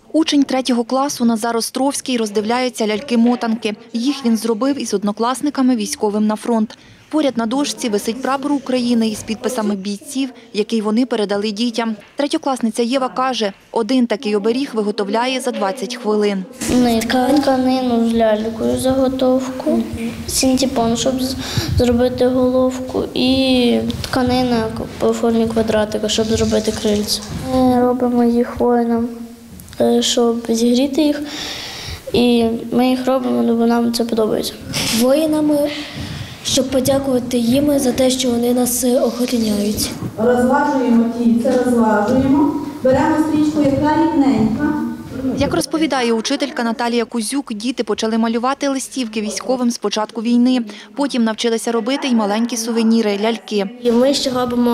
Учень 3-го класу Назар Островський роздивляється ляльки-мотанки. Їх він зробив із однокласниками військовим на фронт. Поряд на дошці висить прапор України із підписами бійців, який вони передали дітям. Третьокласниця Єва каже, один такий оберіг виготовляє за 20 хвилин. Нитка, тканину з лялькою, заготовку, синтепон, щоб зробити головку, і тканина по формі квадратика, щоб зробити крильця. Ми робимо їх воїнам, щоб зігріти їх, і ми їх робимо, бо нам це подобається. Воїнами, щоб подякувати їм за те, що вони нас охороняють. Розлажуємо тільце, розлажуємо, беремо стрічку, яка рівненька. Як розповідає учителька Наталія Кузюк, діти почали малювати листівки військовим з початку війни. Потім навчилися робити й маленькі сувеніри – ляльки. І ми ще робимо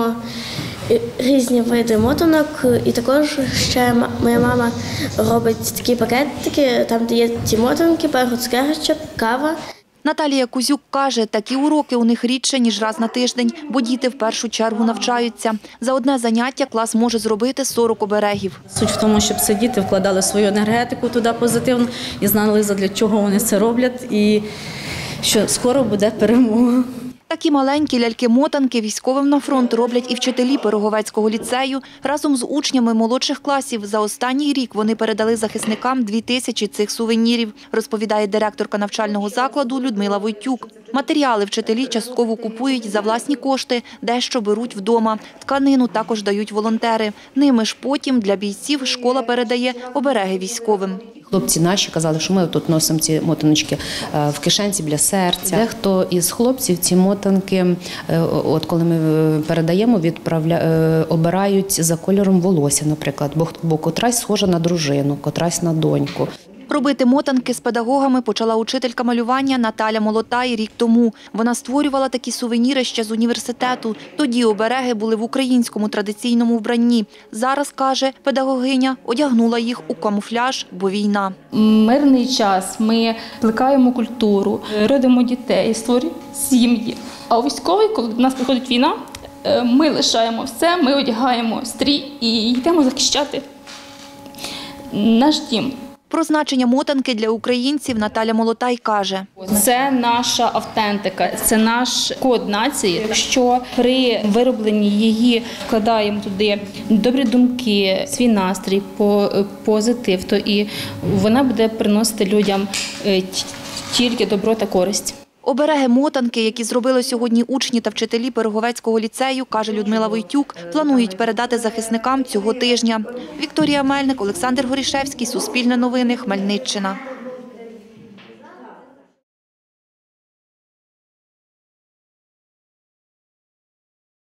різні види мотанок, і також ще моя мама робить такі пакетики, там де є ті мотанки, пару цукерочок, кава. Наталія Кузюк каже, такі уроки у них рідше, ніж раз на тиждень, бо діти в першу чергу навчаються. За одне заняття клас може зробити 40 оберегів. Суть в тому, щоб діти вкладали свою енергетику туди позитивно і знали, для чого вони це роблять, і що скоро буде перемога. Такі маленькі ляльки-мотанки військовим на фронт роблять і вчителі Пироговецького ліцею. Разом з учнями молодших класів за останній рік вони передали захисникам 2000 цих сувенірів, розповідає директорка навчального закладу Людмила Войтюк. Матеріали вчителі частково купують за власні кошти, дещо беруть вдома. Тканину також дають волонтери. Ними ж потім для бійців школа передає обереги військовим. Хлопці наші казали, що ми тут носимо ці мотаночки в кишенці біля серця. Дехто із хлопців ці мотанки, от коли ми передаємо, обирають за кольором волосся, наприклад, бо котрась схожа на дружину, котрась на доньку. Робити мотанки з педагогами почала учителька малювання Наталя Молотай рік тому. Вона створювала такі сувеніри ще з університету. Тоді обереги були в українському традиційному вбранні. Зараз, каже педагогиня, одягнула їх у камуфляж, бо війна. Мирний час, ми плекаємо культуру, родимо дітей, створюємо сім'ї. А у військовий, коли до нас приходить війна, ми лишаємо все, ми одягаємо стрій і йдемо захищати наш дім. Про значення мотанки для українців Наталя Молотай каже. Це наша автентика, це наш код нації. Якщо при виробленні її вкладаємо туди добрі думки, свій настрій, позитив, то і вона буде приносити людям тільки добро та користь. Обереги-мотанки, які зробили сьогодні учні та вчителі Пироговецького ліцею, каже Людмила Войтюк, планують передати захисникам цього тижня. Вікторія Мельник, Олександр Горішевський, Суспільне новини, Хмельниччина.